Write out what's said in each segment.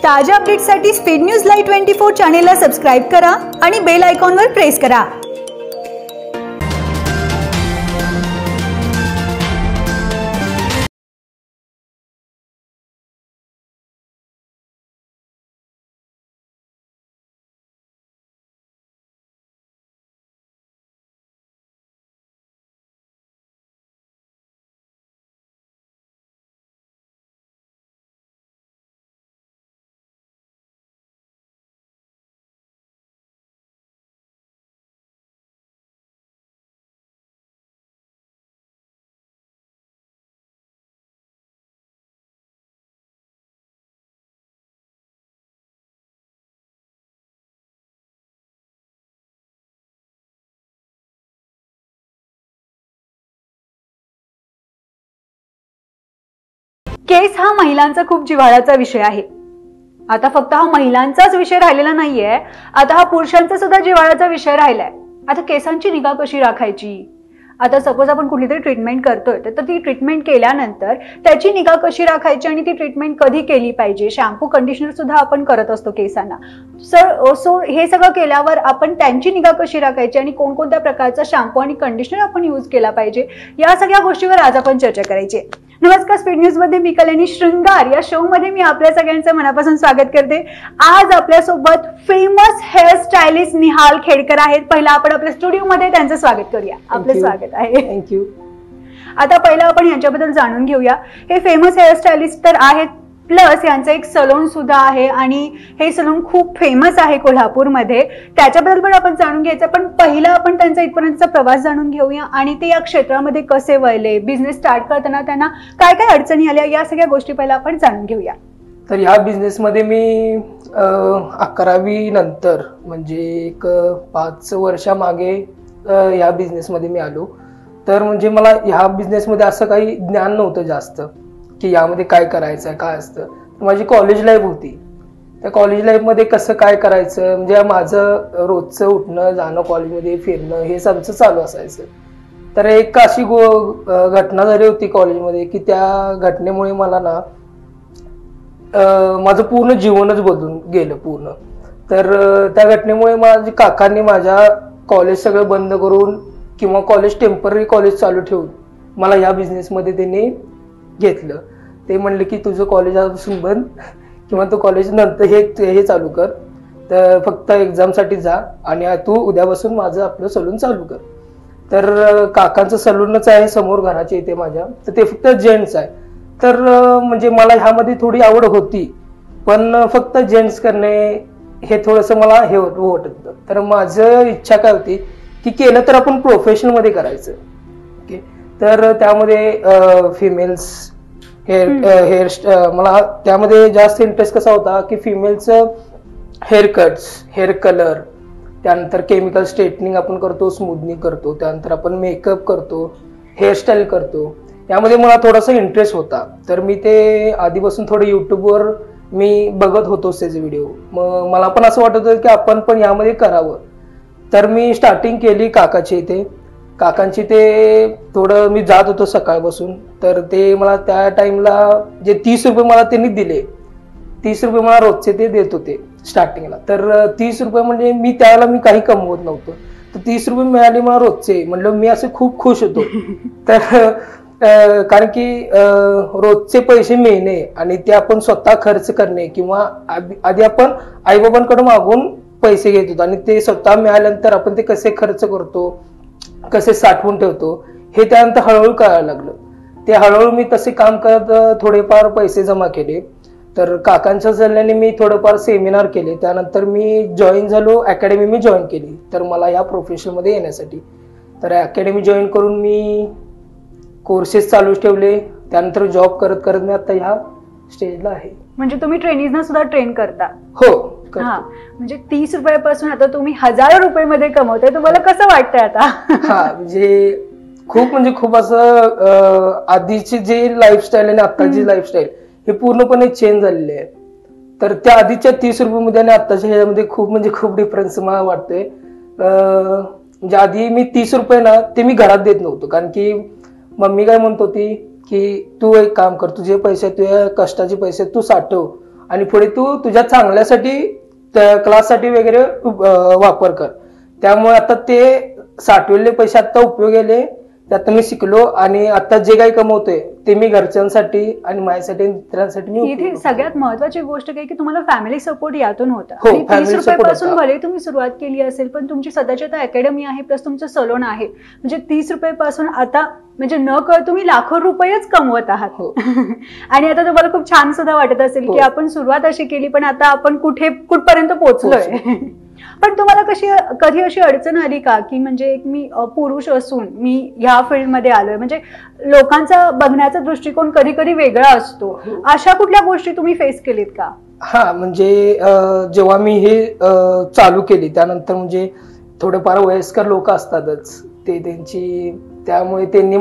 ताज्या अपडेट्ससाठी speed news live 24 चॅनेलला सबस्क्राइब करा आणि बेल आयकॉनवर प्रेस करा। केस हा महिलांचा खूप जिव्हाळ्याचा विषय आहे। आता फक्त हा महिलांचाच विषय राहिलेला नाहीये, आता हा पुरुषांचा सुद्धा जिव्हाळ्याचा विषय राहिलाय। आता केसांची निगा कशी राखायची? आता सपोज आपण कुठलीतरी ट्रीटमेंट करतोय तर ती ट्रीटमेंट केल्यानंतर त्याची निगा कशी राखायची आणि ती ट्रीटमेंट कधी केली पाहिजे? शॅम्पू कंडिशनर सुद्धा आपण करत असतो केसांना। सो हे सगळं केल्यावर आपण त्यांची निगा कशी राखायची आणि कोणकोणत्या प्रकारचा शॅम्पू आणि कंडिशनर आपण यूज केला पाहिजे, या सगळ्या गोष्टीवर आज आपण चर्चा करायची आहे। नमस्कार, स्पीड न्यूज मध्ये मी कल्याणी श्रृंगार या शो मध्ये मी आपल्या सगळ्यांचं मनापासून स्वागत करते। आज आपल्या सोबत famous hair stylist Nihal Khedkar आहेत। पहिला आपण आपल्या स्टुडिओ मध्ये त्यांचं स्वागत करूया। आपलं स्वागत आहे। थँक्यू। आता पहिला आपण यांच्याबद्दल जाणून घेऊया। हे फेमस हेअर स्टायलिस्ट तर आहेत, प्लस यांचं एक सलून सुद्धा आहे आणि हे सलून खूप फेमस आहे कोल्हापूरमध्ये। त्याच्याबद्दल पण आपण जाणून घ्यायचं, पण पहिला आपण त्यांचा इथपर्यंतचा प्रवास जाणून घेऊया आणि ते या क्षेत्रामध्ये कसे वळले, बिझनेस स्टार्ट करताना त्यांना काय काय अडचणी आल्या, या सगळ्या गोष्टी पहिला आपण जाणून घेऊया। तर ह्या बिझनेसमध्ये मी 11वी नंतर म्हणजे एक 5 वर्षामागे ह्या बिझनेसमध्ये मी आलो। तर म्हणजे मला ह्या बिझनेसमध्ये असं काही ज्ञान नव्हतं जास्त की यामध्ये काय करायचं आहे, काय असतं। माझी कॉलेज लाईफ होती, त्या कॉलेज लाईफमध्ये कसं काय करायचं म्हणजे माझं रोजचं उठणं जाणं, कॉलेजमध्ये फिरणं हेच आमचं चालू असायचं। तर एक अशी घटना झाली होती कॉलेजमध्ये की त्या घटनेमुळे मला ना माझं पूर्ण जीवनच बदलून गेलं पूर्ण। तर त्या घटनेमुळे माझ्या काकांनी माझ्या कॉलेज सगळं बंद करून किंवा कॉलेज टेम्पररी कॉलेज चालू ठेवून मला या बिझनेसमध्ये त्यांनी घेतलं। ते म्हणले की तुझं कॉलेज आजपासून बंद किंवा तू कॉलेज नंतर हे चालू कर, तर फक्त एक्झामसाठी जा आणि तू उद्यापासून माझं आपलं सलून चालू कर। तर काकांचं सलूनच आहे समोर घराच्या इथे माझ्या, तर ते फक्त जेंट्स आहे। तर म्हणजे मला ह्यामध्ये थोडी आवड होती, पण फक्त जेंट्स करणे हे थोडंसं मला हे वाटत होतं। तर माझं इच्छा काय होती की केलं तर आपण प्रोफेशनमध्ये करायचं। ओके, तर त्यामध्ये फिमेल्स हेअर मला त्यामध्ये जास्त इंटरेस्ट कसा होता की फिमेलचं हेअर कट्स, हेअर कलर, त्यानंतर केमिकल स्ट्रेटनिंग आपण करतो, स्मूथनिंग करतो, त्यानंतर आपण मेकअप करतो, हेअरस्टाईल करतो, यामध्ये मला थोडासा इंटरेस्ट होता। तर मी ते आधीपासून थोडं यूट्यूबवर मी बघत होतो त्याचे व्हिडिओ, मग मला पण असं वाटत होतं की आपण पण यामध्ये करावं। तर मी स्टार्टिंग केली काकाची इथे, काकांची ते थोडं मी जात होतो सकाळपासून। तर ते मला त्या टाइमला जे 30 रुपये मला त्यांनी दिले, 30 रुपये मला रोजचे ते देत होते स्टार्टिंगला। तर 30 रुपये म्हणजे मी त्यावेळेला मी काही कमवत नव्हतं, तर 30 रुपये मिळाले मला रोजचे, म्हणलं मी असं खूप खुश होतो। तर कारण की रोजचे पैसे मिळणे आणि ते आपण स्वतः खर्च करणे किंवा आधी आपण आईबाबांकडे मागून पैसे घेत होतो आणि ते स्वतः मिळाल्यानंतर आपण ते कसे खर्च करतो, कसे साठवून ठेवतो हे त्यानंतर हळूहळू कळायला लागलं। ते हळूहळू मी तसे काम करत थोडेफार पैसे जमा केले। तर काकांच्या सल्ल्याने मी थोडंफार सेमिनार केले, त्यानंतर मी जॉईन झालो, अकॅडमी मी जॉईन केली तर मला या प्रोफेशनमध्ये येण्यासाठी। तर अकॅडमी जॉईन करून मी कोर्सेस चालू ठेवले, त्यानंतर जॉब करत करत मी आता ह्या स्टेजला आहे। म्हणजे तुम्ही ट्रेनीजना सुद्धा ट्रेन करता? हो। म्हणजे 30 रुपयापासून आता तुम्ही हजारो रुपये मध्ये कमवताय, तुम्हाला कसं वाटतंय आता? म्हणजे खूप असं आधीची जे लाईफस्टाईल आणि आताची लाईफस्टाईल हे पूर्णपणे चेंज झालेले आहे। तर त्या आधीच्या 30 रुपयामध्ये आणि आताच्या ह्याच्यामध्ये खूप डिफरन्स मला वाटतोय। म्हणजे आधी मी 30 रुपये ना ते मी घरात देत नव्हतो, कारण की मम्मी काय म्हणत होती की तू एक काम कर, तुझे पैसे तुझ्या कष्टाचे पैसे तू साठव आणि पुढे तू तुझ्या चांगल्यासाठी क्लाससाठी वगैरे वापर कर. त्यामुळे आता ते साठवलेले पैसे आता उपयोग आले, त्यात मी शिकलो आणि आता जे काही कमवतोय ते मी घरच्यांसाठी आणि माझ्यासाठी मित्रांसाठी मी इथे सगळ्यात महत्वाची गोष्ट काय की तुम्हाला फॅमिली सपोर्ट यातून होता. हो, 30 रुपयापासून भले तुम्ही सुरुवात केली असेल, पण तुमची स्वतःची आता अकॅडमी आहे प्लस तुमचं सलोन आहे, म्हणजे 30 रुपयापासून आता म्हणजे न कळ तुम्ही लाखो रुपयेच कमवत आहात. आणि आता तुम्हाला खूप छान सुद्धा वाटत असेल की आपण सुरुवात अशी केली पण आता आपण कुठपर्यंत पोहोचलोय. पण तुम्हाला कधी अशी अडचण आली का की म्हणजे मी पुरुष असून मी ह्या फील्डमध्ये आलोय, म्हणजे लोकांचा बघण्याचा दृष्टिकोन कधी कधी वेगळा असतो, अशा कुठल्या गोष्टी तुम्ही फेस केलीत का? हा, म्हणजे जेव्हा मी हे चालू केली त्यानंतर म्हणजे थोडेफार वयस्कर लोक असतातच ते त्यांची, त्यामुळे त्यांनी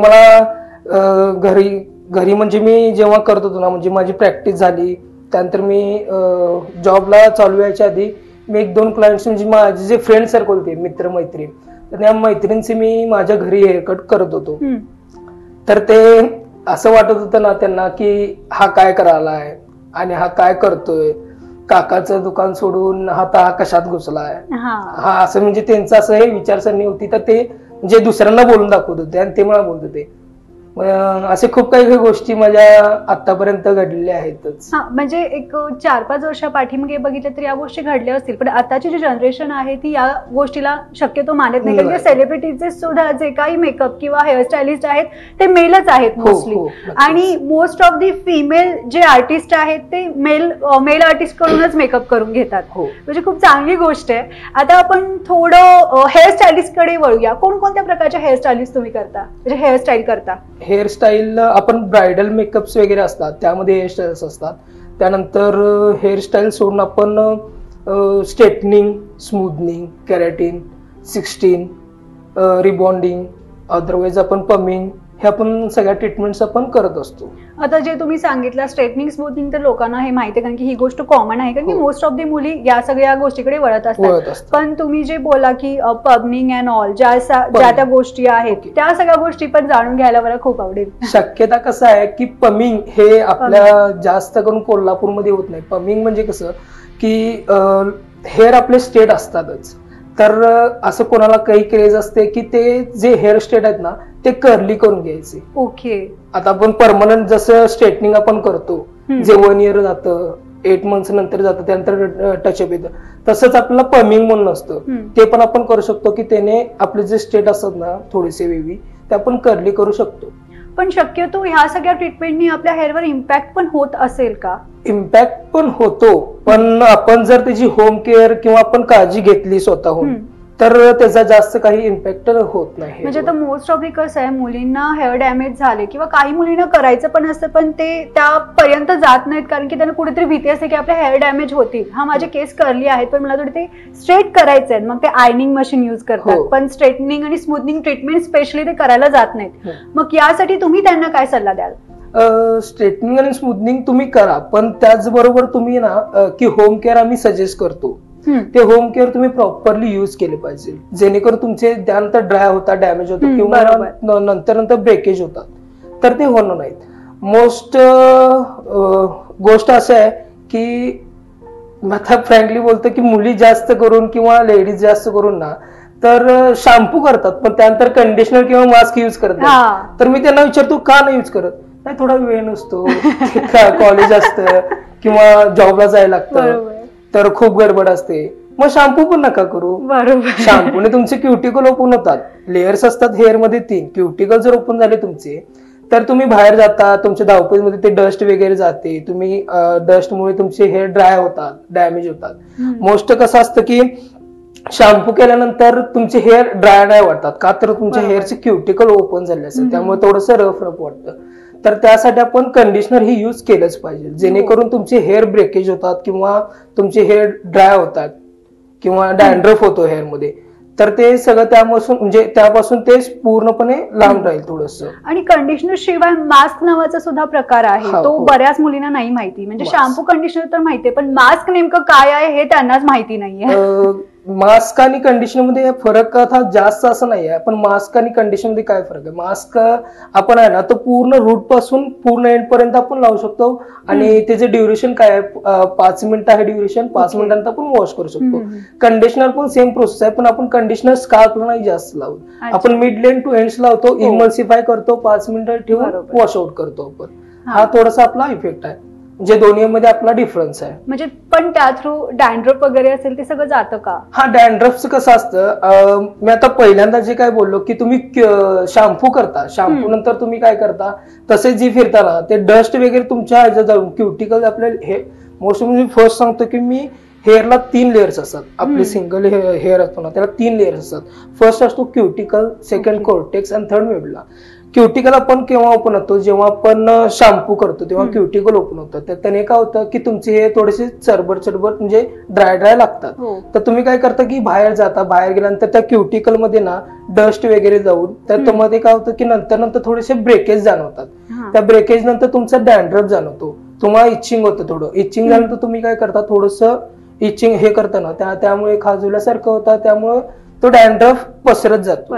मला घरी म्हणजे मी जेव्हा करत होतो ना, म्हणजे माझी प्रॅक्टिस झाली त्यानंतर मी जॉबला चालू व्हायच्या आधी मी 1-2 क्लायंट्स म्हणजे माझे जे फ्रेंड सर्कल होते, मित्र मैत्रीण, तर त्या मैत्रिणींचे मी माझ्या घरी हेअरकट करत होतो. तर ते असं वाटत होतं ना त्यांना की हा काय करायलाय आणि हा काय करतोय, काकाचं दुकान सोडून हा कशात घुसलाय, हा असं म्हणजे त्यांचं असं हे विचारसरणी होती. तर ते म्हणजे दुसऱ्यांना बोलून दाखवत होते आणि ते मला बोलत होते. असे खूप काही गोष्टी माझ्या आतापर्यंत घडलेल्या आहेतच. म्हणजे एक 4-5 वर्षा पाठीमागे बघितलं तर या गोष्टी घडल्या असतील, पण आताची जी जनरेशन आहे ती या गोष्टीला शक्यतो मानत नाही, कारण सेलिब्रिटीचे सुद्धा जे काही मेकअप किंवा हेअरस्टायलिस्ट आहेत ते मेलच आहेत मोस्टली. आणि मोस्ट ऑफ दी फिमेल जे आर्टिस्ट आहेत ते मेल आर्टिस्ट कडूनच मेकअप करून घेतात, म्हणजे खूप चांगली गोष्ट आहे. आता आपण थोडं हेअरस्टायलिस्ट कडे वळूया. कोणकोणत्या प्रकारच्या हेअरस्टायलिस्ट तुम्ही करता, म्हणजे हेअरस्टाईल करता? हेअरस्टाईल आपण ब्रायडल मेकअप्स वगैरे असतात त्यामध्ये हेअरस्टाईल्स असतात. त्यानंतर हेअरस्टाईल सोडून आपण straightening, smoothening, keratin, 16 rebonding, otherwise आपण पमिंग, हे आपण सगळ्या ट्रीटमेंट्स आपण करत असतो. आता जे तुम्ही सांगितलं स्ट्रेटनिंग, स्मूथनिंग, तर लोकांना हे माहिती आहे कारण की ही गोष्ट कॉमन आहे, कारण की मोस्ट ऑफ दी मुली या सगळ्या गोष्टीकडे वळत असतात. पण तुम्ही जे बोला की पमिंग अँड ऑल ज्या त्या गोष्टी आहेत त्या सगळ्या गोष्टी पण जाणून घ्यायला मला खूप आवडेल. शक्यता कसं आहे की पमिंग हे आपल्या जास्त करून कोल्हापूरमध्ये होत नाही. पमिंग म्हणजे कसं की हेअर आपले स्ट्रेट असतातच, तर असं कोणाला काही क्रेज असते की ते जे हेअर स्ट्रेट आहेत ना ते कर्ली करून घ्यायचे. ओके. आता आपण परमनंट जसं स्ट्रेटनिंग आपण करतो, जे 1 इयर जातं, 8 मंथ्स नंतर जातं, त्यानंतर टचअप येतं, तसंच आपल्याला पमिंग म्हणून असतं. ते पण आपण करू शकतो की त्याने आपले जे स्ट्रेट असतात ना थोडेसे वेवी ते आपण कर्ली करू शकतो. पण शक्यतो ह्या सगळ्या ट्रीटमेंटनी आपल्या हेअरवर इम्पॅक्ट पण होत असेल का? इम्पॅक्ट पण होतो, पण आपण जर त्याची होम केअर किंवा आपण काळजी घेतली स्वतःहून तर त्याचा जास्त काही इम्पॅक्ट होत नाही. म्हणजे आता मोस्ट ऑफ कसं आहे, मुलींना हेअर डॅमेज झाले किंवा काही मुलींना करायचं पण असतं पण ते त्यापर्यंत जात नाहीत कारण की त्यांना कुठेतरी भीती असते की आपले हेअर डॅमेज होतील. हा माझे केस कर्ली आहेत पण मला थोडे ते स्ट्रेट करायचे आहेत, मग ते आयनिंग मशीन यूज करतात, पण स्ट्रेटनिंग आणि स्मूथनिंग ट्रीटमेंट स्पेशली ते करायला जात नाहीत. मग यासाठी तुम्ही त्यांना काय सल्ला द्याल? स्ट्रेटनिंग आणि स्मूथनिंग तुम्ही करा, पण त्याचबरोबर तुम्ही ना की होम केअर आम्ही सजेस्ट करतो ते होम केअर तुम्ही प्रॉपरली युज केले पाहिजे, जेणेकरून तुमचे त्यानंतर ड्राय होतात, डॅमेज होतात किंवा नंतर ब्रेकेज होतात, तर ते होणार नाहीत. मोस्ट गोष्ट असं आहे की आता फ्रँकली बोलतो की मुली जास्त करून किंवा लेडीज जास्त करून ना तर शॅम्पू करतात पण त्यानंतर कंडिशनर किंवा मास्क युज करतात. तर मी त्यांना विचारतो का नाही युज करत? नाही, थोडा वेळ नसतो, कॉलेज असतं किंवा जॉबला जायला लागतं, तर खूप गडबड असते, मग शॅम्पू पण नका करू. शॅम्पूने तुमचे क्युटिकल ओपन होतात, लेयर्स असतात हेअर मध्ये 3, क्युटिकल जर ओपन झाले तुमचे तर तुम्ही बाहेर जाता, तुमच्या धावपळीमध्ये ते डस्ट वगैरे जाते, तुम्ही डस्टमुळे तुमचे हेअर ड्राय होतात, डॅमेज होतात. मोस्ट कसं असतं की शॅम्पू केल्यानंतर तुमचे हेअर ड्राय नाही वाटतात का, तर तुमच्या हेअरचे क्युटिकल ओपन झाले असतात, त्यामुळे थोडंसं रफ वाटतं. तर त्यासाठी आपण कंडिशनर ही यूज केलंच पाहिजे, जेणेकरून तुमचे हेअर ब्रेकेज होतात किंवा तुमचे हेअर ड्राय होतात किंवा डॅन्ड्रफ होतो हेअर मध्ये, तर ते सगळं त्यापासून ते पूर्णपणे लांब राहील थोडंसं. आणि कंडिशनर शिवाय मास्क नावाचा सुद्धा प्रकार आहे, तो बऱ्याच मुलींना नाही माहिती. म्हणजे शॅम्पू कंडिशनर तर माहितीये पण मास्क नेमकं काय आहे हे त्यांनाच माहिती नाहीये. मास्क आणि कंडिशनर मध्ये फरक आता जास्त असं नाही आहे, पण मास्क आणि कंडिशनर मध्ये काय फरक आहे? मास्क आपण आहे ना तो पूर्ण रूट पासून पूर्ण एंड पर्यंत आपण लावू शकतो आणि त्याचे ड्युरेशन काय आहे, 5 मिनिटं आहे ड्युरेशन, 5 मिनिटांत आपण वॉश करू शकतो. कंडिशनर पण सेम प्रोसेस आहे, पण आपण कंडिशनर स्काल्पला नाही जास्त लावू, आपण मिड लेन टू एंड्स लावतो, इमल्सिफाय करतो, 5 मिनिटं ठेवून वॉश आउट करतो आपण. हा थोडासा आपला इफेक्ट आहे, जे दोन्ही मध्ये आपला डिफरन्स आहे. म्हणजे पण त्या थ्रू डॅन्ड्रफ वगैरे असेल ते सगळं जातं का? हा, डॅन्ड्रफचं कसं असतं, मी आता पहिल्यांदा जे काय बोललो की तुम्ही शॅम्पू करता, शॅम्पू नंतर तुम्ही काय करता, तसे जी फिरताना ते डस्ट वगैरे तुमच्या ह्याच्यात जाऊन क्युटिकल आपल्या हे मोस्ट मी फर्स्ट सांगतो की मी हेअरला 3 लेयर्स असतात. आपले सिंगल हेअर असतो ना त्याला 3 लेयर्स असतात. फर्स्ट असतो क्युटिकल, सेकंड कॉर्टेक्स आणि थर्ड मेडुला. क्युटिकल आपण केव्हा ओपन होतो, जेव्हा आपण शॅम्पू करतो तेव्हा क्युटिकल ओपन होतं. तर त्याने काय होतं की तुमचे हे थोडेसे चरबट म्हणजे ड्राय लागतात. तर तुम्ही काय करता की बाहेर जाता, बाहेर गेल्यानंतर त्या क्युटिकल मध्ये ना डस्ट वगैरे जाऊन तर त्यामध्ये काय होतं की नंतर थोडेसे ब्रेकेज जाणवतात. त्या ब्रेकेज नंतर तुमचा डॅन्ड्रफ जाणवतो, तुम्हाला इचिंग होतं. थोडं इचिंग झाल्यानंतर तुम्ही काय करता, थोडंसं इचिंग हे करतं ना त्यामुळे खाजवल्यासारखं होतं, त्यामुळे तो डॅन्ड्रफ पसरत जातो.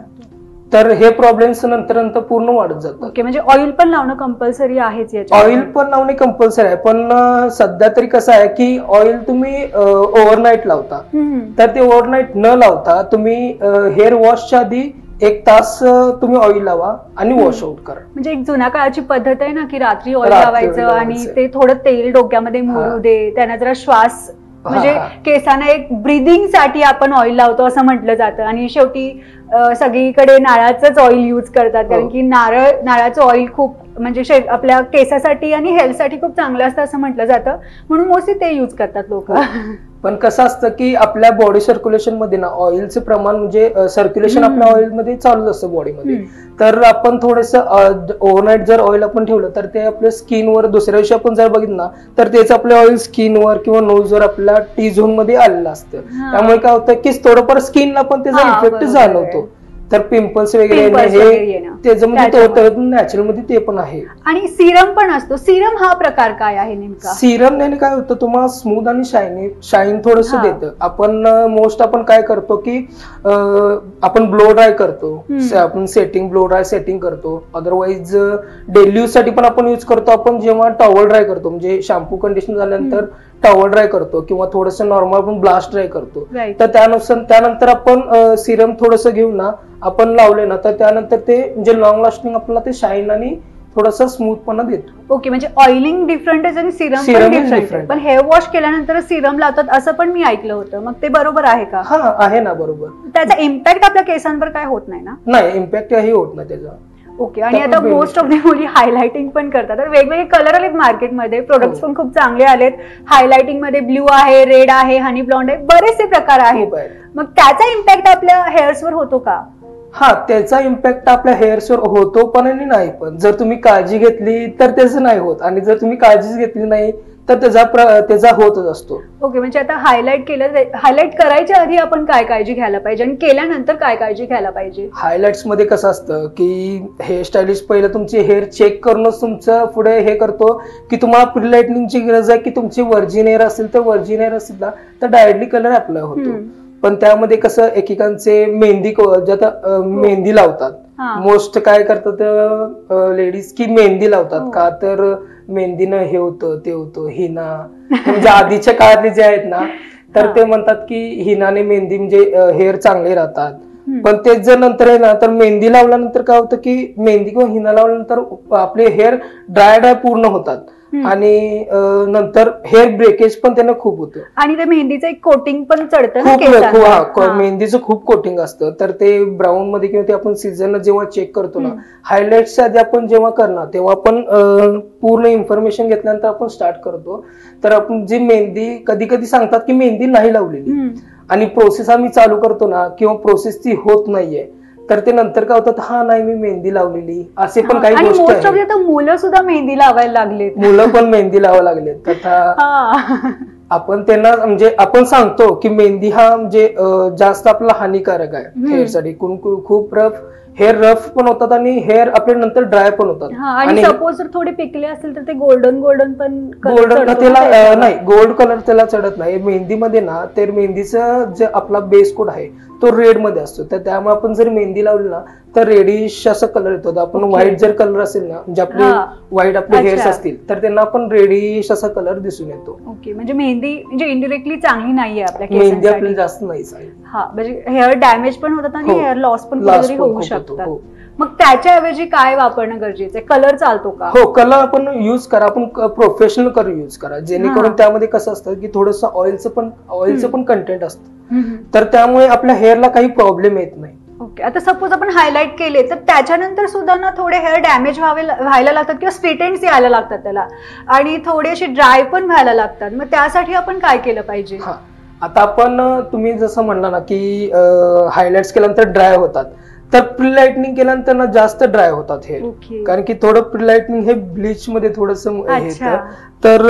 तर हे प्रॉब्लेम्स नंतर पूर्ण वाढत जातात. ओके, म्हणजे ऑइल पण लावणं कंपल्सरी आहेच याच्यात? ऑइल पण लावणे कंपल्सरी आहे, पण सध्या तरी कसं आहे की ऑइल तुम्ही ओव्हरनाईट लावता, तर ते ओव्हरनाईट न लावता तुम्ही हेअर वॉशच्या आधी 1 तास तुम्ही ऑइल लावा आणि वॉश आउट करा. म्हणजे एक जुन्या काळाची पद्धत आहे ना की रात्री ऑइल लावायचं आणि ते थोडं तेल डोक्यामध्ये मुरू दे, त्यांना जरा श्वास म्हणजे केसांना एक ब्रिदिंग साठी आपण ऑइल लावतो असं म्हटलं जातं. आणि शेवटी सगळीकडे नारळाचंच ऑइल यूज करतात, कारण की नारळाचं ऑइल खूप म्हणजे आपल्या केसासाठी आणि हेल्थसाठी खूप चांगलं असतं असं म्हटलं जातं, म्हणून मोस्टली ते यूज करतात लोक. पण कसं असतं की आपल्या बॉडी सर्क्युलेशन मध्ये ना ऑइलचं प्रमाण म्हणजे सर्क्युलेशन आपल्या ऑइल मध्ये चालूच असतं बॉडीमध्ये. तर आपण थोडंसं ओव्हरनाईट जर ऑइल आपण ठेवलं तर ते आपल्या स्किनवर दुसऱ्या दिवशी आपण जर बघितलं ना तर तेच आपलं ऑइल स्किनवर किंवा नोजवर आपल्या टी झोन मध्ये आलेलं असतं. त्यामुळे काय होतं की थोडंफार स्किनला पण त्याचा इफेक्ट जाणवतो. तर पिंपल्स वगैरे त्याचं म्हणजे नॅचरल मध्ये ते पण आहे. आणि सिरम पण असतो, सिरम हा प्रकार काय आहे नेमका? सिरम काय होतं, तुम्हाला स्मूथ आणि शाईन थोडस देतं. आपण आपण काय करतो की आपण ब्लो ड्राय करतो, आपण ब्लो ड्राय सेटिंग करतो. अदरवाईज डेली यूज साठी पण आपण यूज करतो. आपण जेव्हा टॉवल ड्राय करतो म्हणजे शॅम्पू कंडिशन झाल्यानंतर टॉवल ड्राय करतो किंवा थोडंसं नॉर्मल आपण ब्लास्ट ड्राय करतो, तर त्यानंतर आपण सिरम थोडंसं घेऊन ना आपण लावले ना तर त्यानंतर ते म्हणजे लॉंग लास्टिंग आपल्याला ते शाईन आणि थोडासा स्मूथपणा देतो. ओके, म्हणजे ऑइलिंग डिफरंट आहे आणि सिरम पण डिफरंट. पण हेअर वॉश केल्यानंतर सिरम लावतात असं पण मी ऐकलं होतं, मग ते बरोबर आहे का? हा, आहे ना, बरोबर. त्याचा इम्पॅक्ट आपल्या केसांवर काय होत नाही ना? नाही, इम्पॅक्ट काही होत नाही त्याचा. ओके, आणि आता मोस्ट ऑफ द मुली हायलाइटिंग पण करतात, तर वेगवेगळे कलर आलेत मार्केटमध्ये, प्रोडक्ट्स पण खूप चांगले आलेत. हायलाइटिंग मध्ये ब्ल्यू आहे, रेड आहे, हनी ब्लॉन्ड आहे, बरेचसे प्रकार आहेत. मग त्याचा इम्पॅक्ट आपल्या हेअर्सवर होतो का? हा, त्याचा इम्पॅक्ट आपल्या हेअर्सवर होतो पण आणि नाही पण. जर तुम्ही काळजी घेतली तर त्याचं नाही होत, आणि जर तुम्ही काळजीच घेतली नाही तर त्याचा होतच असतो. ओके, म्हणजे आता हायलाइट करायच्या आधी आपण काय काळजी घ्यायला पाहिजे आणि केल्यानंतर काय काळजी घ्यायला पाहिजे? हायलाइट्स मध्ये कसं असतं की हेअर स्टायलिस्ट पहिलं तुमचे हेअर चेक करूनच तुमचं पुढे हे करतो की तुम्हाला प्री लाइटनिंगची गरज आहे की तुमची व्हर्जिन हेअर असेल तर व्हर्जिन हेअर असेल ना तर डायरेक्टली कलर अप्लाय होतो. पण त्यामध्ये कसं एकेकांचे मेहंदी लावतात. मोस्ट काय करतात लेडीज की मेहंदी लावतात का, तर मेहंदीनं हे होतं ते होतं, हिना म्हणजे आधीच्या काळातले जे आहेत ना तर ते म्हणतात की हिनाने मेहंदी म्हणजे हेअर चांगले राहतात. पण तेच जर नंतर आहे ना तर मेहंदी लावल्यानंतर काय होतं की मेहंदी किंवा हिना लावल्यानंतर आपले हेअर ड्राय पूर्ण होतात आणि नंतर हेअर ब्रेकेज पण त्यांना खूप होतं. आणि ते मेहंदीचं एक कोटिंग पण चढतं, मेहंदीचं खूप कोटिंग असतं. तर ते ब्राऊन मध्ये किंवा ते आपण सीझन जेव्हा चेक करतो ना, हायलाइट्स आधी आपण जेव्हा करणार तेव्हा आपण पूर्ण इन्फॉर्मेशन घेतल्यानंतर आपण स्टार्ट करतो. तर आपण जी मेहंदी कधी कधी सांगतात की मेहंदी नाही लावलेली आणि प्रोसेस आम्ही चालू करतो ना किंवा प्रोसेस ती होत नाहीये, तर ते नंतर काय होतात, हा नाही मी मेहंदी लावलेली, असे पण काही गोष्टी आहेत. मुलं सुद्धा मेहंदी लावायला लागलेत, मुलं पण मेहंदी लावायला लागलेत. तथा आपण त्यांना म्हणजे आपण सांगतो की मेहंदी हा म्हणजे जास्त आपला हानिकारक आहे हेअरसाठी. खूप रफ हेअर रफ पण होतात आणि हेअर आपले नंतर ड्राय पण होतात. आणि सपोज जर थोडे पिकले असतील तर ते गोल्डन पण गोल्डन त्याला नाही, गोल्ड कलर त्याला चढत नाही. मेहंदीमध्ये ना तर मेहंदीचं जे आपला बेस कोड आहे तो रेड मध्ये असतो, तर त्यामुळे आपण जर मेहंदी लावली ना तर रेडिश असा कलर येतो. आपण व्हाईट जर कलर असेल ना, म्हणजे आपले व्हाईट आपले हेअर्स असतील तर त्यांना आपण रेडिश असा कलर दिसून येतो. ओके, म्हणजे मेहंदी म्हणजे इंडिरेक्टली चांगली नाहीये आपल्या मेहंदी आपल्याला जास्त नाही चालेल. म्हणजे हेअर डॅमेज पण होतात आणि हेअर लॉस पण होऊ शकतात. मग त्याच्याऐवजी काय वापरणं गरजेचं आहे? कलर चालतो का? हो, कलर आपण युज करा, आपण प्रोफेशनल कलर युज करा, जेणेकरून त्यामध्ये कसं असतं की थोडंसं ऑइलचं पण कंटेंट असतं, तर त्यामुळे आपल्या हेअरला काही प्रॉब्लेम येत नाही. ओके, आता सपोज आपण हायलाइट केले तर त्याच्यानंतर सुद्धा ना थोडे हेअर डॅमेज व्हायला लागतात किंवा स्प्लिट एंड्स यायला लागतात त्याला, आणि थोडे असे ड्राय पण व्हायला लागतात. मग त्यासाठी आपण काय केलं पाहिजे? आता आपण तुम्ही जसं म्हणला ना की हायलाइट्स केल्यानंतर ड्राय होतात, तर प्रिलाइटनिंग केल्यानंतर ना जास्त ड्राय होतात हे, कारण की थोडं प्रिलाइटनिंग हे ब्लीच मध्ये थोडस, तर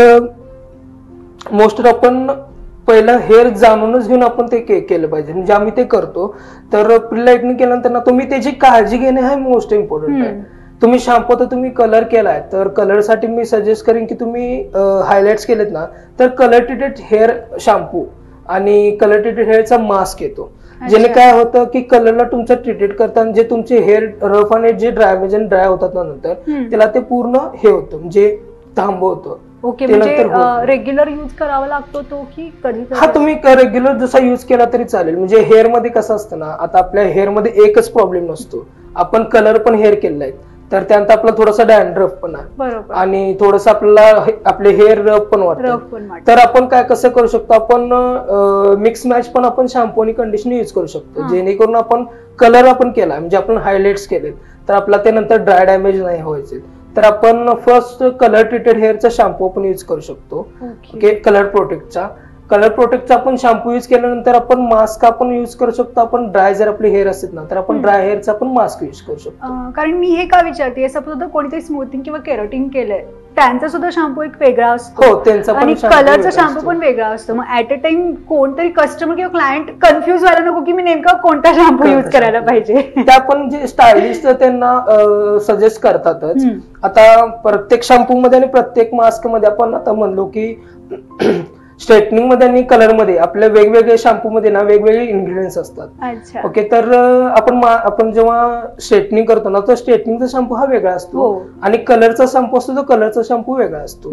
मोस्ट आपण पहिलं हेअर जाणूनच घेऊन आपण ते केलं पाहिजे, म्हणजे आम्ही ते करतो. तर प्रिलाइटनिंग केल्यानंतर ना तुम्ही त्याची काळजी घेणे हे मोस्ट इम्पॉर्टंट आहे. तुम्ही शॅम्पू तर तुम्ही कलर केलाय, तर कलरसाठी मी सजेस्ट करेन की तुम्ही हायलाइट्स केलेत ना तर कलर ट्रीटेड हेअर शॅम्पू आणि कलर ट्रीटेड हेअरचा मास्क येतो, ज्याने काय होतं की कलरला तुमचं ट्रीटेड करताना जे तुमचे हेअर रफ आणि जे ड्राय होतात ना नंतर त्याला ते पूर्ण हे होतं, म्हणजे थांबवतं. ओके, म्हणजे रेग्युलर यूज करावा लागतो तो की कधी? तुम्ही रेग्युलर जसा यूज केला तरी चालेल. म्हणजे हेअर मध्ये कसं असतं ना, आता आपल्या हेअर मध्ये एकच प्रॉब्लेम नसतो, आपण कलर पण हेअर केलेला आहे तर त्यानंतर आपला थोडासा डॅन्ड्रफ पण आहे आणि थोडंसं आपल्याला आपले हेअर रफ पण वाटतं. तर आपण काय कसं करू शकतो, आपण मिक्स मॅच पण आपण शॅम्पू आणि कंडिशनर यूज करू शकतो, जेणेकरून आपण कलर आपण केला म्हणजे आपण हायलाइट्स केले तर आपला ते नंतर ड्राय डॅमेज नाही व्हायचे. तर आपण फर्स्ट कलर ट्रीटेड हेअरचा शॅम्पू आपण यूज करू शकतो. ओके, कलर प्रोटेक्टचा आपण शॅम्पू यूज केल्यानंतर आपण मास्क आपण यूज करू शकतो. आपण ड्राय जर आपले हेअर असेल ना तर आपण ड्राय हेअरचा आपण मास्क यूज करू शकतो. कारण मी हे का विचारते, सपोज कोणीतरी स्मूथिंग किंवा केराटिन केलंय त्यांचा सुद्धा शॅम्पू एक वेगळा असतो. हो, त्यांचा आणि कलरचा शॅम्पू पण वेगळा असतो. मग ऍट अ टाइम कोणतरी कस्टमर किंवा क्लायंट कन्फ्युज व्हायला नको की मी नेमका कोणता शॅम्पू यूज करायला पाहिजे. त्या पण जे स्टायलिस्ट त्यांना सजेस्ट करतातच. आता प्रत्येक शॅम्पू मध्ये आणि प्रत्येक मास्क मध्ये आपण आता म्हणलो की स्ट्रेटनिंग मध्ये आणि कलर मध्ये आपल्या वेगवेगळ्या शॅम्पू मध्ये ना वेगवेगळे इन्ग्रेडियंट्स असतात. ओके, तर आपण जेव्हा स्ट्रेटनिंग करतो ना तर स्ट्रेटनिंगचा शॅम्पू हा वेगळा असतो आणि कलरचा शॅम्पू असतो तो कलरचा शॅम्पू वेगळा असतो.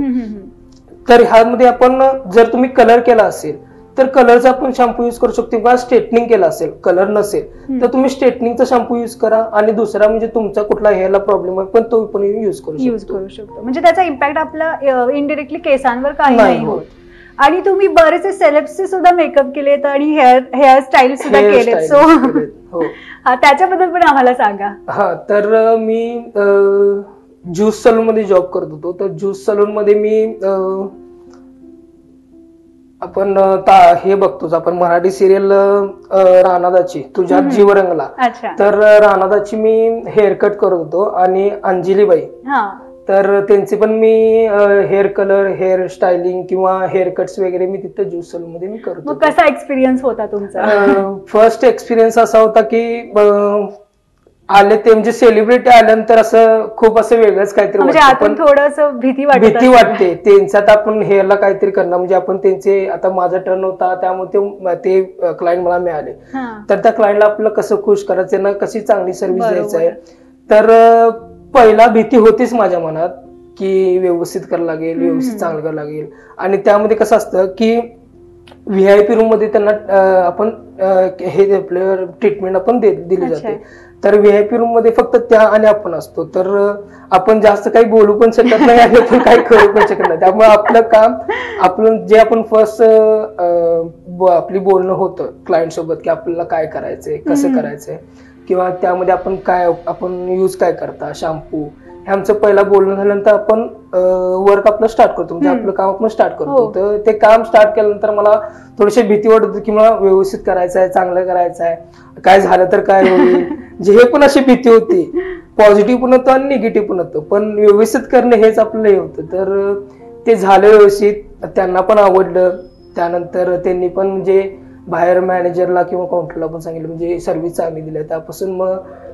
तर ह्यामध्ये आपण जर तुम्ही कलर केला असेल तर कलरचा आपण शॅम्पू युज करू शकतो, किंवा स्ट्रेटनिंग केला असेल कलर नसेल तर तुम्ही स्ट्रेटनिंगचा शॅम्पू युज करा, आणि दुसरा म्हणजे तुमचा कुठला हेअरला प्रॉब्लेम आहे पण तो पण युज करू शकतो. म्हणजे त्याचा इम्पॅक्ट आपला इनडिरेक्टली केसांवर काही नाही होत. आणि तुम्ही बरेचसे सेलेब्सचे सुद्धा मेकअप केलेत आणि हेअर स्टाईल सुद्धा केलेत, सो त्याच्याबद्दल पण आम्हाला सांगा. तर मी ज्यूस सलून मध्ये जॉब करत होतो. तर ज्यूस सलून मध्ये मी आपण हे बघतोच, आपण मराठी सिरियल रानादाची तुझ्यात जीव रंगला, तर रानादाची मी हेअर कट करत होतो आणि अंजलीबाई, तर त्यांचे पण मी हेअर कलर, हेअर स्टायलिंग किंवा हेअर कट्स वगैरे मी तिथं ज्यूस सलून मध्ये मी करतो. कसा एक्सपिरियन्स होता तुमचा? फर्स्ट एक्सपिरियन्स असा होता की आले ते म्हणजे सेलिब्रिटी आल्यानंतर असं खूप असं वेगळंच काहीतरी भीती वाटते त्यांच्यात आपण हेअरला काहीतरी करणार, म्हणजे आपण त्यांचे आता माझा टर्न होता त्यामुळे ते क्लायंट मला मिळाले, तर त्या क्लायंटला आपलं कसं खुश करायचं, त्यांना कशी चांगली सर्व्हिस द्यायचं आहे. तर पहिला भीती होतीच माझ्या मनात की व्यवस्थित करायला लागेल, व्यवस्थित चांगलं करायला लागेल. आणि त्यामध्ये कसं असतं की व्हीआयपी रूम मध्ये त्यांना आपण हे आपलं ट्रीटमेंट आपण दिली जाते. तर व्हीआयपी रूम मध्ये फक्त त्या आणि आपण असतो, तर आपण जास्त काही बोलू पण शकत नाही आणि आपण काही करू पण शकत नाही. त्यामुळे आपलं काम, आपलं जे आपण फर्स्ट आपली बोलणं होतं क्लायंट सोबत की आपल्याला काय करायचंय, कसं करायचंय, किंवा त्यामध्ये आपण यूज काय करता शॅम्पू, हे आमचं पहिला बोलणं झाल्यानंतर आपण वर्क आपलं स्टार्ट करतो, म्हणजे आपलं काम आपण स्टार्ट करतो. तर ते काम स्टार्ट केल्यानंतर मला थोडीशी भीती वाटत होती की मला व्यवस्थित करायचं आहे, चांगलं करायचं आहे, काय झालं तर काय होईल, हे पण अशी भीती होती. पॉझिटिव्ह पण होतं आणि निगेटिव्ह पण होतं, पण व्यवस्थित करणे हेच आपलं हे होतं. तर ते झालं व्यवस्थित, त्यांना पण आवडलं. त्यानंतर त्यांनी पण म्हणजे बाहेर मॅनेजरला किंवा काउंटरला पण सांगितलं, म्हणजे सर्व्हिस चांगली दिली. त्यापासून मग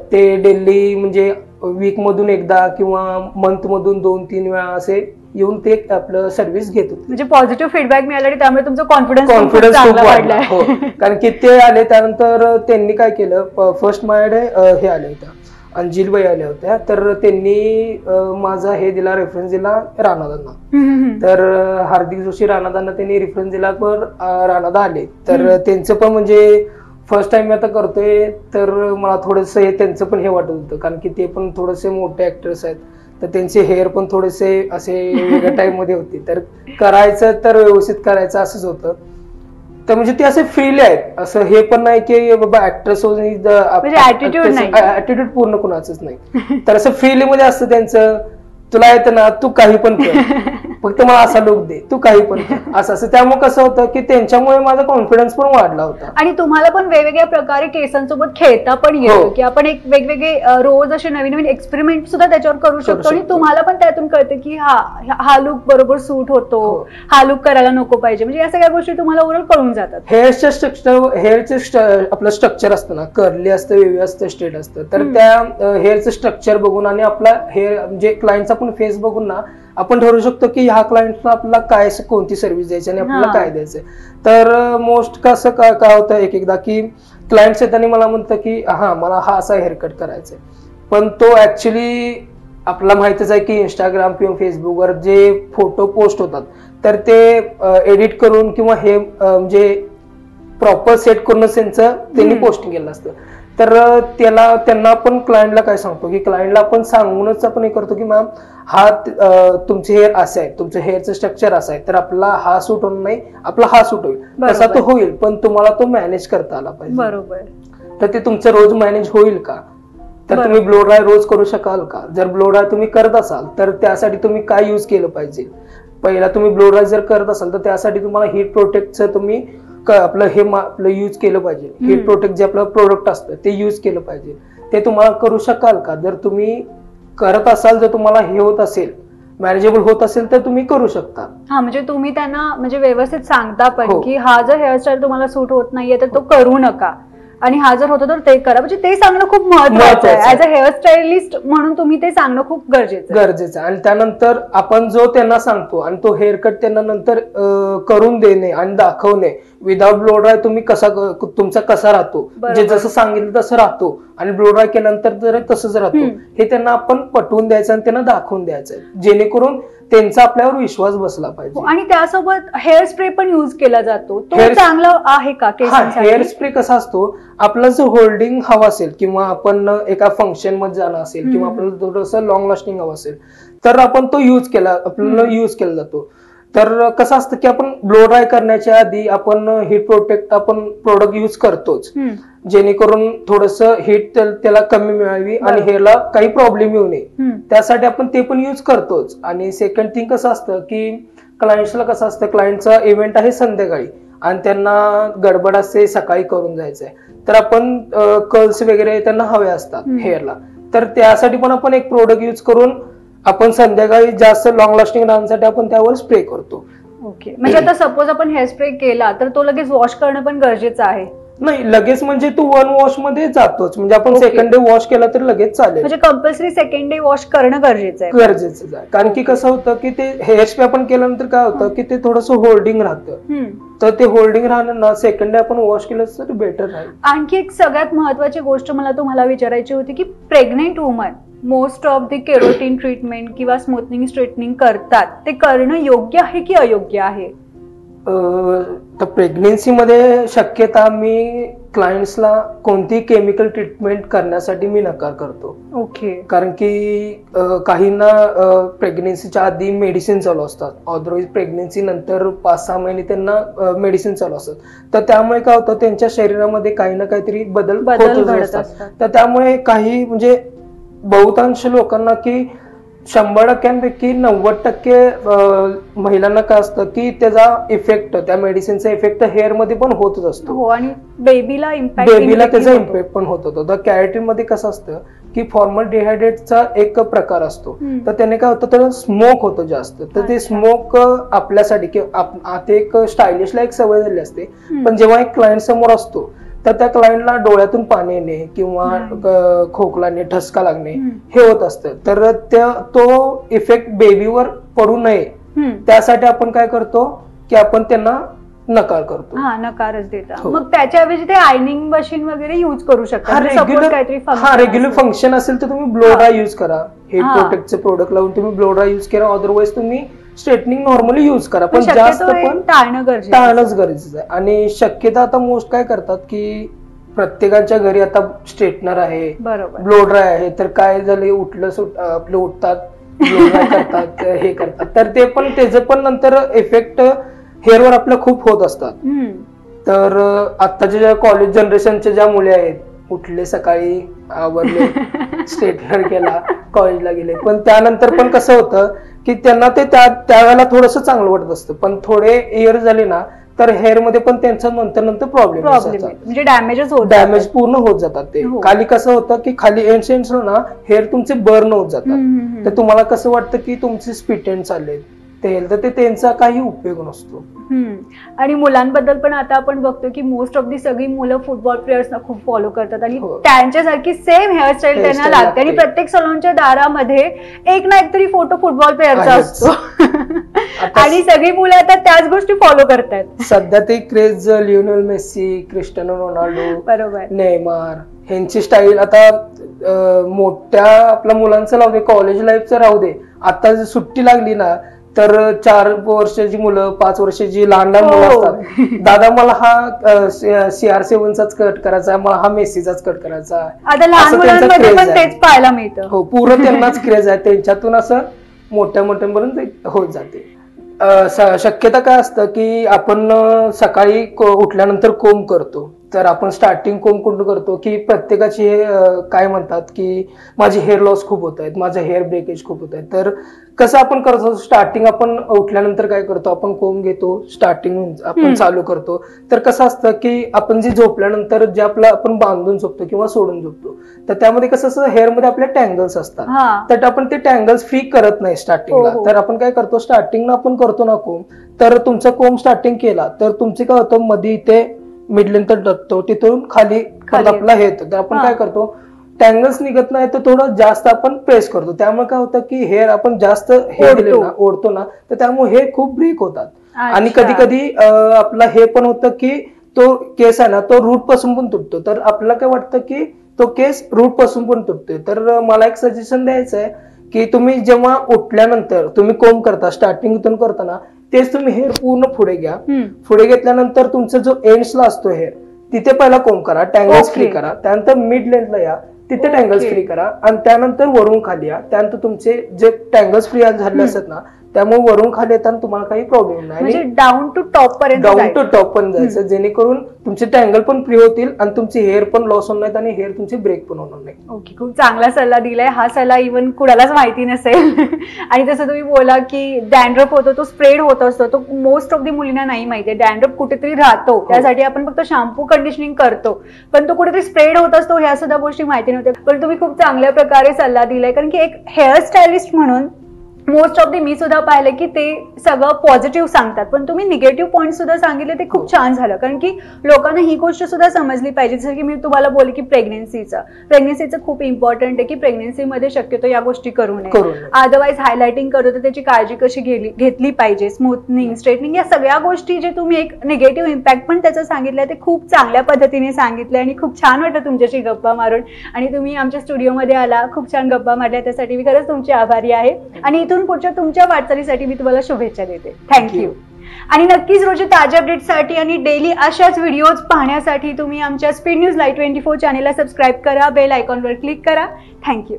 ते डेली म्हणजे वीक मधून एकदा किंवा मंथ मधून 2-3 वेळा असे येऊन ते आपलं सर्व्हिस घेत होते. म्हणजे पॉझिटिव्ह फीडबॅक मिळाला आणि त्यामुळे तुमचा कॉन्फिडन्स खूप वाढला. हो, कारण की ते आले त्यानंतर त्यांनी काय केलं, फर्स्ट माझ्याकडे हे आले होत्या अंजिलबाई आल्या होत्या, तर त्यांनी माझा हे दिला, रेफरन्स दिला राणादांना. तर हार्दिक जोशी राणादांना त्यांनी रेफरन्स दिला, पण राणादा आले. तर त्यांचं पण म्हणजे फर्स्ट टाइम मी आता करतोय, तर मला थोडंसं हे त्यांचं पण हे वाटत होतं, कारण की ते पण थोडेसे मोठे ऍक्टर्स आहेत, तर त्यांचे हेअर पण थोडेसे असे वेगळ्या टाइप मध्ये होते. तर करायचं तर व्यवस्थित करायचं असंच होतं. तर म्हणजे ते असे फ्रीली आहेत, असं हे पण नाही की बाबा ऍक्ट्रेस ऍटिट्यूड पूर्ण कुणाचंच नाही. तर असं फ्रीली मध्ये असतं त्यांचं, तुला येतं ना तू काही पण कर, फक्त मला असा लुक दे, तू काही पण कर, असं. त्यामुळे कसं होतं की त्यांच्यामुळे माझा कॉन्फिडन्स पण वाढला होता. आणि तुम्हाला पण वेगवेगळ्या प्रकारे केसांसोबत खेळता पण येतं, की आपण एक वेगवेगळे रोज असे नवीन नवीन एक्सपेरिमेंट सुद्धा त्याच्यावर करू शकतो, आणि तुम्हाला पण त्यातून कळतं की हा लुक बरोबर सूट होतो, हा लुक करायला नको पाहिजे, म्हणजे या सगळ्या गोष्टी तुम्हाला ओव्हरऑल कळून जातात. हेअरचं आपलं स्ट्रक्चर असतं ना, कर्ली असतं, वेव्ही असतं, स्ट्रेट असतं, तर त्या हेअरचं स्ट्रक्चर बघून आणि आपला हेअर म्हणजे क्लायंटचा पण फेस बघून ना आपण ठरवू शकतो की ह्या क्लायंटला आपल्याला काय कोणती सर्व्हिस द्यायची आणि आपल्याला काय द्यायचंय. तर मोस्ट कसं काय होतं एकदा की क्लायंट्स येताना मला म्हणतं की मला हा असा हेअरकट करायचा आहे, पण तो ऍक्च्युली आपल्याला माहितीच आहे की इंस्टाग्राम किंवा फेसबुकवर जे फोटो पोस्ट होतात तर ते एडिट करून किंवा हे म्हणजे प्रॉपर सेट करूनच त्यांनी पोस्टिंग केलं असतं. तर त्यांना आपण क्लायंटला काय सांगतो की क्लायंटला आपण सांगूनच आपण हे करतो की मॅम तुमचे हेअर असं आहे, तुमचं हेअरचं स्ट्रक्चर असं आहे, तर आपला हा सूट होणार नाही, आपला हा सूट होईल, तसा तो होईल, पण तुम्हाला तो मॅनेज करता आला पाहिजे. बरोबर. तर ते तुमचं रोज मॅनेज होईल का, तर तुम्ही ब्लो ड्राय रोज करू शकाल का, जर ब्लो ड्राय तुम्ही करत असाल तर त्यासाठी तुम्ही काय यूज केलं पाहिजे. पहिला तुम्ही ब्लो ड्राय जर करत असाल तर त्यासाठी तुम्हाला हीट प्रोटेक्टचं तुम्ही आपलं यूज केलं पाहिजे. हीट प्रोटेक्ट जे आपलं प्रोडक्ट असतं ते यूज केलं पाहिजे. ते तुम्हाला करू शकाल का, जर तुम्ही करत असाल, जर तुम्हाला हे होत असेल, मॅनेजेबल होत असेल, तर तुम्ही करू शकता. म्हणजे तुम्ही त्यांना म्हणजे व्यवस्थित सांगता पण की हा जर हेअरस्टाईल तुम्हाला सूट होत नाहीये तर तो करू नका, आणि हा जर होतं तर ते करा, म्हणजे ते सांगणं खूप महत्त्वाचं आहे. ऍज अ हेअरस्टाईलिस्ट म्हणून तुम्ही ते सांगणं खूप गरजेचं आहे. आणि त्यानंतर आपण जो त्यांना सांगतो आणि तो हेअरकट त्यांना नंतर करून देणे आणि दाखवणे, विदाउट ब्लो ड्राय तुम्ही तुमचा कसा राहतो, जे जसं सांगितलं तसं राहतो, आणि ब्लो ड्राय केल्यानंतर जर तसंच राहतो, हे त्यांना आपण पटवून द्यायचं आणि त्यांना दाखवून द्यायचं, जेणेकरून त्यांचा आपल्यावर विश्वास बसला पाहिजे. आणि त्यासोबत हेअर स्प्रे पण युज केला जातो, तो चांगला आहे का केसांसाठी? हेअर स्प्रे कसा असतो, आपलं जर होल्डिंग हवं असेल किंवा आपण एका फंक्शन मध्ये जाणं असेल किंवा आपल्याला थोडंसं लॉंग लास्टिंग हवं असेल तर आपण तो आपल्याला यूज केला जातो. तर कसं असतं की आपण ब्लो ड्राय करण्याच्या आधी आपण हीट प्रोटेक्ट आपण प्रोडक्ट यूज करतोच, जेणेकरून थोडंसं हीट त्याला कमी मिळावी आणि हेअरला काही प्रॉब्लेम येऊ नये, त्यासाठी आपण ते पण यूज करतोच. आणि सेकंड थिंग कसं असतं की क्लायंट्सला कसं असतं, क्लायंटचा इव्हेंट आहे संध्याकाळी आणि त्यांना गडबड असते, सकाळी करून जायचंय, तर आपण कर्ल्स वगैरे त्यांना हवे असतात हेअरला, तर त्यासाठी पण आपण एक प्रोडक्ट यूज करून आपण संध्याकाळी जास्त लॉंग लास्टिंग राहण्यासाठी आपण त्यावर स्प्रे करतो. ओके. म्हणजे आता सपोज आपण हेअर स्प्रे केला तर तो लगेच वॉश करणं पण गरजेचं आहे? नाही, लगेच म्हणजे तू 1 वॉश मध्ये जातोच, म्हणजे आपण सेकंड डे वॉश केला तर लगेच चालेल. म्हणजे कंपल्सरी सेकंड डे वॉश करणं गरजेचं आहे. कारण की कसं होतं की ते हेअर स्प्रे आपण केल्यानंतर काय होतं की ते थोडंसं होल्डिंग राहतं, तर ते होल्डिंग राहणं ना सेकंड डे आपण वॉश केलं तर बेटर राहील. आणखी एक सगळ्यात महत्वाची गोष्ट मला तुम्हाला विचारायची होती की pregnant woman most of the keratin treatment किंवा स्मूथनिंग स्ट्रेटनिंग करतात, ते करणं योग्य आहे की अयोग्य आहे? तर प्रेग्नेन्सीमध्ये शक्यता मी क्लायंट्सला कोणती केमिकल ट्रीटमेंट करण्यासाठी मी नकार करतो. ओके. कारण की काहींना प्रेग्नेन्सीच्या आधी मेडिसिन चालू असतात, अदरवाईज प्रेग्नेन्सी नंतर 5-6 महिने त्यांना मेडिसिन चालू असतात, तर त्यामुळे काय होतं त्यांच्या शरीरामध्ये काही ना काहीतरी बदल होत असतात. तर त्यामुळे काही म्हणजे बहुतांश लोकांना की 100%पैकी 90% महिलांना काय असतं की त्याचा इफेक्ट, त्या मेडिसिनचा इफेक्ट हेअर मध्ये पण होतच असतो, आणि बेबीला त्याचा इम्पॅक्ट पण होत होतो. तर कॅरेटिन मध्ये कसं असतं की फॉर्मलडिहायड्रेटचा एक प्रकार असतो, तर त्याने काय होतं तर स्मोक होतं जास्त, तर ते स्मोक आपल्यासाठी आता एक स्टायलिशला एक सवय झाली असते, पण जेव्हा एक क्लायंट समोर असतो तर त्या क्लायंटला डोळ्यातून पाणी येणे किंवा खोकलाने, ठसका लागणे हे होत असतं. तर तो इफेक्ट बेबीवर पडू नये त्यासाठी आपण काय करतो की आपण त्यांना नकार करतो. नकारच देता. मग त्याच्याऐवजी ते आयनिंग मशीन वगैरे युज करू शकता. रेग्युलर फंक्शन असेल तर तुम्ही ब्लो ड्राय युज करा. हेड प्रोटेक्टचे प्रोडक्ट लावून तुम्ही ब्लो ड्राय युज करा. अदरवाईज तुम्ही स्ट्रेटनिंग नॉर्मली युज करा, पण जास्त पण टाळणंच गरजेचं आहे. आणि शक्यता आता मोस्ट काय करतात की प्रत्येकाच्या घरी आता स्ट्रेटनर आहे, ब्लो ड्राय आहे, तर काय झालं उठलं आपलं उठतात ब्लो ड्राय करतात हे करतात, तर ते पण त्याचं पण नंतर इफेक्ट हेअरवर आपल्या खूप होत असतात. तर आताच्या ज्या कॉलेज जनरेशनच्या ज्या मुली आहेत, उठले सकाळी आवरले स्ट्रेटनर केला कॉलेजला गेले, पण त्यानंतर पण कसं होतं की त्यांना ते त्यावेळेला थोडंसं चांगलं वाटत असतं, पण थोडे इयर झाले ना तर हेअर मध्ये पण त्यांचा नंतर प्रॉब्लेम म्हणजे डॅमेज पूर्ण होत जातात. ते खाली कसं होतं की खाली एंड्स ना हेअर तुमचे बर्न होत जातात. तर तुम्हाला कसं वाटतं की तुमचे स्पीट एंड चालले तर ते त्यांचा काही उपयोग नसतो. आणि मुलांबद्दल पण आता आपण बघतो की मोस्ट ऑफ दी सगळी मुलं फुटबॉल प्लेयर्सना खूप फॉलो करतात आणि त्यांच्यासारखी सेम हेअरस्टाईल त्यांना लागते. आणि प्रत्येक सलूनच्या दारामध्ये एक ना एक तरी फोटो फुटबॉल प्लेअरचा असतो आणि सगळी मुलं आता त्याच गोष्टी फॉलो करतात. सध्या ते craze Lionel Messi, Cristiano Ronaldo, बरोबर, नेमार ह्यांची स्टाईल आता मोठ्या आपल्या मुलांचं राहू दे, कॉलेज लाईफचं राहू दे, आता सुट्टी लागली ना तर 4 वर्षाची मुलं, 5 वर्षाची लहान मुलं असतात, दादा मला हा CR7चाच कट करायचा, मला हा मेसीचाच कट करायचा, पाहायला मिळतं. हो, पूर्ण त्यांनाच क्रेज आहे. त्यांच्यातून असं मोठ्यापर्यंत होत जाते. शक्यता काय असतं की आपण सकाळी उठल्यानंतर कोंब करतो, तर आपण स्टार्टिंग कोंब कुठून करतो की प्रत्येकाची काय म्हणतात की माझे हेअर लॉस खूप होत आहेत, माझं हेअर ब्रेकेज खूप होत आहे. तर कसं आपण करतो, स्टार्टिंग आपण उठल्यानंतर काय करतो, आपण कोंब घेतो, स्टार्टिंग आपण चालू करतो. तर कसं असतं की आपण जे झोपल्यानंतर जे आपलं आपण बांधून झोपतो किंवा सोडून झोपतो, तर त्यामध्ये कसं असतं हेअर मध्ये आपल्या टँगल्स असतात, तर आपण ते टँगल्स फ्री करत नाही स्टार्टिंगला. तर आपण काय करतो, स्टार्टिंगला आपण करतो ना कोंब, तर तुमचा कोंब स्टार्टिंग केला तर तुमचे काय होतं मध्ये इथे मिड लेंथ डटतो, तिथून खाली आपला हे येतो, तर आपण काय करतो टँगल्स निघत नाही तर थोडं जास्त आपण प्रेस करतो. त्यामुळे काय होतं की हेअर आपण जास्त ओढतो ना तर त्यामुळे हे खूप ब्रेक होतात. आणि कधी कधी आपला हे पण होतं की तो केस आहे ना तो रूट पासून पण तुटतो. तर आपल्याला काय वाटतं की तो केस रूट पासून पण तुटतोय. तर मला एक सजेशन द्यायचं आहे की तुम्ही जेव्हा उठल्यानंतर तुम्ही कोंब करता, स्टार्टिंग इथून करताना तेच तुम्ही हेअर पूर्ण पुढे घ्या. पुढे घेतल्यानंतर तुमचा जो एंड्सला असतो हेअर तिथे पहिला कोंब करा, टँगल्स फ्री करा, त्यानंतर मिड लेंथला या, तिथे टँगल्स फ्री करा, आणि त्यानंतर वरून खाली या. त्यानंतर तुमचे जे टँगल्स फ्री झाले असतात ना त्यामुळे वरून खाली येताना तुम्हाला काही प्रॉब्लेम नाही. म्हणजे डाऊन टू टॉप पर्यंत जायचं, जेणेकरून तुमचे टँगल पण फ्री होतील आणि तुमचे हेअर पण लॉस होणार नाहीत आणि हेअर तुमचे ब्रेक पण होणार नाही. ओके, खूप चांगला सल्ला दिलाय. हा सल्ला इव्हन कुणालाच माहिती नसेल. आणि जसं तुम्ही बोला की डॅन्ड्रफ होतो तो स्प्रेड होत असतो, तो मोस्ट ऑफ दी मुलींना नाही माहितीये. डॅन्ड्रफ कुठेतरी राहतो, त्यासाठी आपण फक्त शॅम्पू कंडिशनिंग करतो, पण तो कुठेतरी स्प्रेड होत असतो ह्या सुद्धा गोष्टी माहिती नव्हत्या. पण तुम्ही खूप चांगल्या प्रकारे सल्ला दिलाय, कारण की एक हेअर स्टायलिस्ट म्हणून मोस्ट ऑफ दी मी सुद्धा पाहिलं की ते सगळं पॉझिटिव्ह सांगतात, पण तुम्ही निगेटिव्ह पॉईंट सुद्धा सांगितले, ते खूप छान झालं. कारण की लोकांना ही गोष्ट सुद्धा समजली पाहिजे. जसं की मी तुम्हाला बोलले की प्रेग्नेन्सीचं खूप इम्पॉर्टंट आहे की प्रेग्नेन्सीमध्ये शक्यतो या गोष्टी करू नये. अदरवाईज हायलायटिंग करतो तर त्याची काळजी कशी घेतली पाहिजे, स्मूथनिंग, स्ट्रेटनिंग, या सगळ्या गोष्टी जे तुम्ही एक निगेटिव्ह इम्पॅक्ट पण त्याचं सांगितलं ते खूप चांगल्या पद्धतीने सांगितलं आणि खूप छान वाटतं तुमच्याशी गप्पा मारून. आणि तुम्ही आमच्या स्टुडिओमध्ये आला, खूप छान गप्पा मारल्या, त्यासाठी मी खरंच तुमची आभारी आहे. आणि पुढच्या तुमच्या वाटचालीसाठी मी तुम्हाला शुभेच्छा देते. थँक्यू. आणि नक्कीच रोज ताज्या अपडेट्ससाठी आणि डेली अशाच व्हिडिओज पाहण्यासाठी तुम्ही आमच्या स्पीड न्यूज लाईव्ह 24 चॅनेलला सबस्क्राईब करा, बेल आयकॉनवर क्लिक करा. थँक्यू.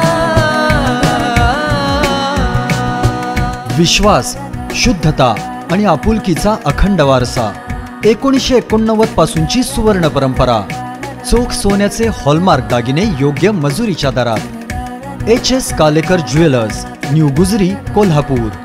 विश्वास, शुद्धता आणि आपुलकीचा अखंड वारसा, 1989 पासूनची सुवर्ण परंपरा, चोख सोन्याचे हॉलमार्क दागिने योग्य मजुरीच्या दरात. HS Kalekar jewellers, new Gujri, Kolhapur.